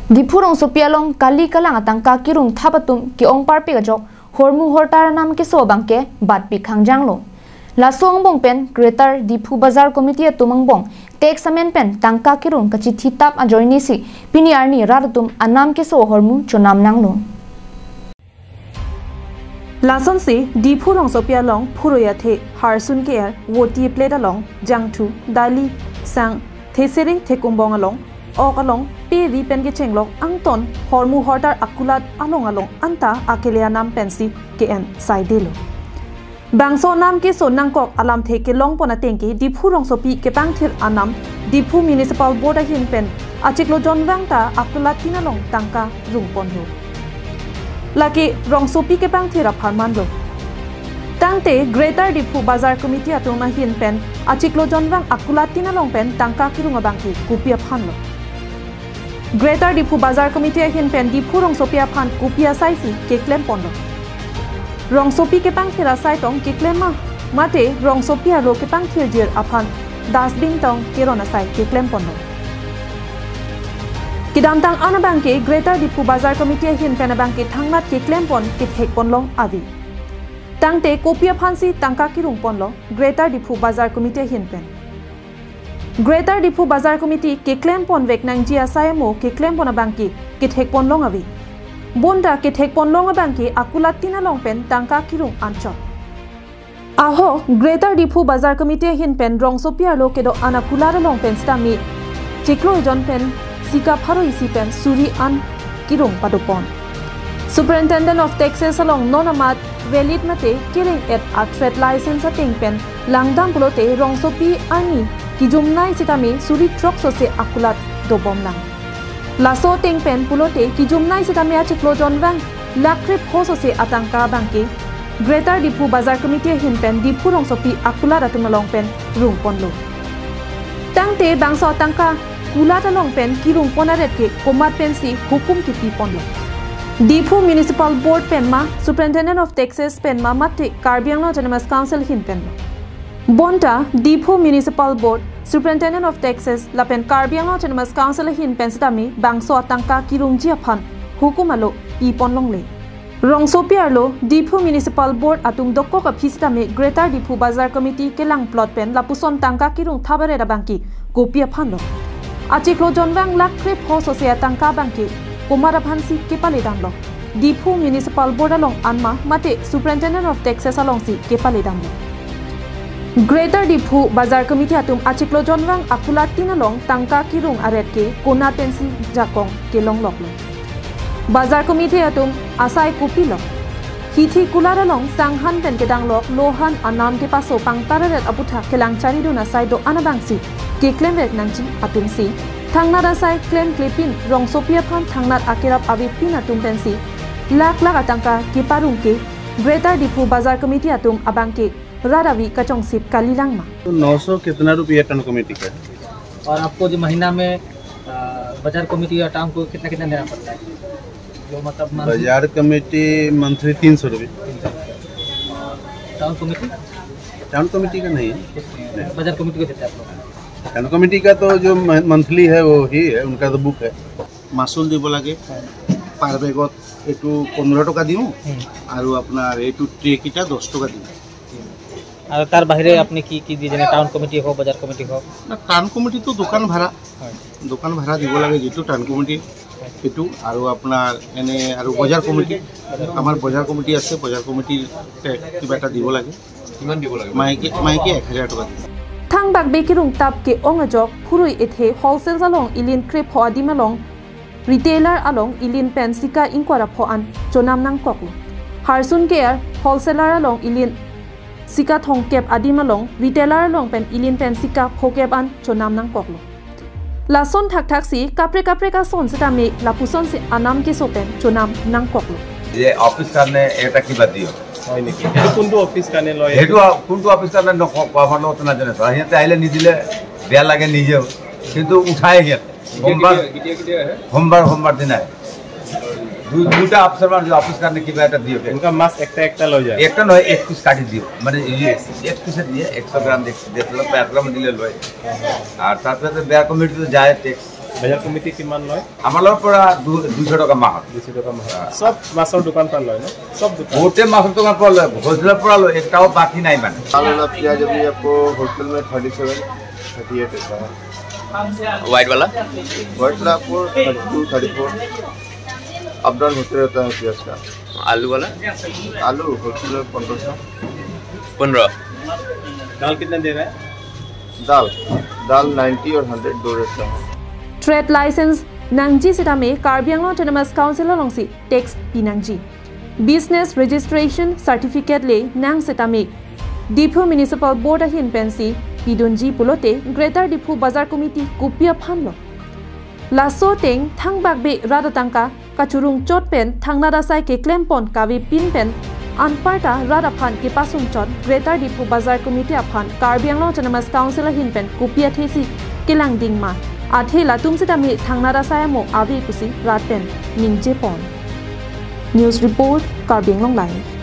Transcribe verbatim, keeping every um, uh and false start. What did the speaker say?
Dipurong sopialong kali kalang atang kakirung thapatum ki ong parpi gajok hormu hortar nam ke so bangke bat pi khangjanglo lasong bong pen greater Dipu Bazar Committee tumang bong tek samen pen tang kakirung kachi thitap ajoini si piniarni raratum anam ke so hormu chonam nanglo Lason si Dipurong sopialong phuroyathe harsun care woti plate along jangthu dali sang thesere thekumbong along ok along pe ri pen ke chenglok angton hormu hortar akulat along along anta akelia nam pensi kn saidelo bangso nam ke so nangkok alam the ke long pona tengki Dipurong sopi ke pangthir anam Dipu Municipal Board hin pen achiklo jonwangta akulat tinalong tangka rungpon ho laki rong sopi ke pangthira pharmanlo tangte Greater Dipu Bazar Committee atuma hin pen achiklo jonwang akulat tinalong pen tangka kirunga bangki kupia phanlo Greater Dipu Bazar Committee hin pen Dipurong sopia phan kupia saisi ke klem pondo rong sopi ke pangthira sai tong ke klema mate rong sopia ro ke pangthir jer aphan dasbin tong kerona sai ke klem pondo Kidamtang anabangke Greater Dipu Bazar Committee hin pen abangke thangmat ke klem pon ke thek ponlong avi tangte kopia phansi tangka kirung ponlo Greater Dipu Bazar Committee hin pen Greater Dipu Bazar Committee ke claim pon vek nang jia sayamo ke claim pon abangki ke thek pon long avi bonda ke thek pon long abangki akulat tina long pen tangka kirung ancho aho Greater Dipu Bazar Committee hin pen rong sopia lo ke do anakula long pen stami chiklo jon pen sika pharo isi pen suri an kirung padopon Superintendent of Taxes along nonamat valid mate killing at a trade license ating pen langdang pulote rong sopi ani kijumnai sitami suri truck so se akulat do bom lang laso ting pen pulote kijumnai sitami achiklo jonwang lakrip hoso se atangka bangki Greater Dipu Bazar Committee hin pen Dipurong sopi akulat atungalong pen rung ponlo tangte bangso tangka kulat along pen kirung ponaret ke komat pen si hukum ki pi ponlo Dipu Municipal Board penma Superintendent of Taxes penma mate Karbiang Autonomous Council hin penlo Bonta Dipu Municipal Board Superintendent of Taxes lapen Karbiang Autonomous Council hin pensitami bangso atangka kirungji aphan hukumalo pi ponlong le rong sopiarlo Dipu Municipal Board atum dokko ka phisitami Greater Dipu Bazar Committee kelang plot pen lapuson tangka kirung thabare rabangki kopia phanlo achiklo jonwang lakrip hoso se atangka bangki kumara phansi kepale danlo Dipu Municipal Board along anma mate Superintendent of Taxes along si kepale danlo Greater Dipu Bazar Committee atum achiklo jonwang akulat tinalong tangka kirung aret ke kona pensi jakong kelong loklo Bazar Committee atum asai kupilo hithi kularalong sanghan pen kedang lok lohan anam ke paso pangtararet aputha kelang chari duna sai do anabangsi ke claim rek nangchi atum si thangnara sai claim clipin rong sopia phan thangnat akirap avi pin atum pensi lak lak atangka ke parung ke Greater Dipu Bazar Committee atum abangke रारावी कचोंग सिप कालीलांग मा तो नौ सौ कितना रुपया ton committee का और आपको जो महीना में बाजार कमेटी या टाउन को कितना कितना देना पड़ता है जो मतलब बाजार कमेटी मंथली तीन सौ रुपये टाउन कमेटी टाउन कमेटी का नहीं है बाजार कमेटी को देते हैं आप लोग टाउन कमेटी का तो जो मंथली है वो ही है उनका तो बुक है मासुल দিব লাগে পার বেগত এটু पंद्रह টাকা দিও আর আপনার এটু ট্রেকিটা दस টাকা দিও আর তার বাইরে আপনি কি কি দিয়ে জানেন টাউন কমিটি হোক বাজার কমিটি হোক না টাউন কমিটি তো দোকান ভাড়া দোকান ভাড়া দিব লাগে যেটো টাউন কমিটি এটু আর আপনার এনে আর বাজার কমিটি আমার বাজার কমিটি আছে বাজার কমিটির কিবাটা দিব লাগে কিমান দিব লাগে মাইকে মাইকে এক হাজার টাকা thang bak bekirung tap ke ongajok phurui ethe wholesale along ilin krep ho adim along retailer along ilin pensika inkwara pho an chonam nang koklu harsun care wholesaler along ilin Sika thong kep adim along retailer along pen ilin pen sika phokep an chonam nang koklo lason thak thak si kapre kapre ka son sita me lapuson se anam ke so pen chonam nang koklo যে office কারণে এটা কি বাদ দিও হয় নেকি এটা কোনটো অফিস কানে লয় হেতু কোনটো অফিস কারণে কোয়াফার লত না জানে হিয়াতে আইলে নিদিলে বেয়া লাগে নিজেও কিন্তু উঠায় হিয়াত সোমবার সোমবার সোমবার দিন আয় দুই দুটা অফিসার মানে অফিস কারণে কি এটা দিও উনকা মাছ একটা একটা লয় যায় একটা নয় এক পিস কাটি দিও মানে এক পিস দিয়ে একশো গ্রাম দেখতে দিলে পাঁচ গ্রাম দিলে লয় আর তারপরে বেয়া কমিটি তো যায় ট্যাক্স বাজাৰ কমিটি কিমান লয় আমাৰ লগত পৰা দুশ টকা মাহত দুশ টকা মাহত সব মাছৰ দোকান পৰা লয় ন সব দোকান বহুতে মাছৰ দোকান পৰা লয় হোলচেলৰ পৰা লয় একটাও বাকি নাই মানে आलू प्याज अभी आपको होलसेल में थर्टी सेवन थर्टी एट ऐसा है वाइट वाला वाइट वाला आपको thirty two thirty four up down होते रहता है प्याज का आलू वाला आलू होलसेल में पंद्रह सौ पंद्रह दाल कितना दे रहा है दाल दाल नाइन्टी और हंड्रेड दो रेट का है ट्रेड लाइसेंस नांगजी सिटामे कार्बी आंग्लॉन्ग ऑटोनोमस काउंसिल लोंगसी टैक्स पिनांगजी बिजनेस रजिस्ट्रेशन सर्टिफिकेट ले नांग सिटामे डिफू म्युनिसिपल बोर्ड अहिन पेंसी पिदुनजी पुलोते ग्रेटर डिफू बाजार कमिटी कुपिया फानलो लासो टेंग थांगबागबे रादातांका काचुरुंग चोट पेन थांगनादासाई के क्लेमपन कावी पिन पेन अनपार्टा रादा फान के पासुंग चोट ग्रेटर डिफू बाजार कमिटी अफान कार्बी आंग्लॉन्ग ऑटोनोमस काउंसिल अहिन पेन कुपिया थेसी किलांग दिंगमा आथेला तुमसितामी थांगनादासायमो आवी कुसी रात पेन निंजे पॉन news report Karbi Anglong live